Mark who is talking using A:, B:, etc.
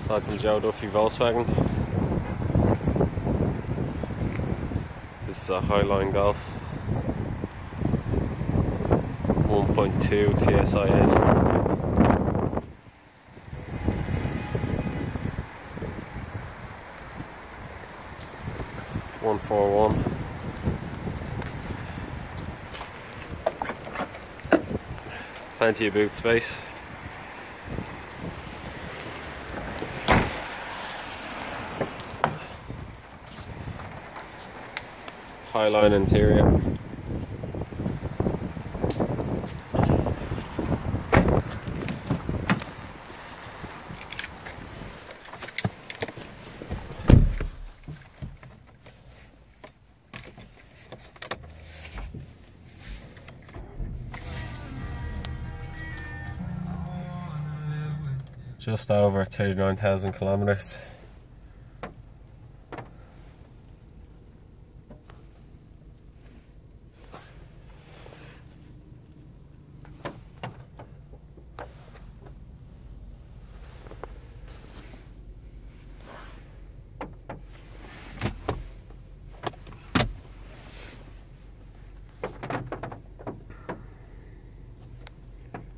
A: Michael Joe Duffy Volkswagen. This is a Highline Golf 1.2 TSI engine. 141. Plenty of boot space. Highline interior. Just over 39,000 kilometers.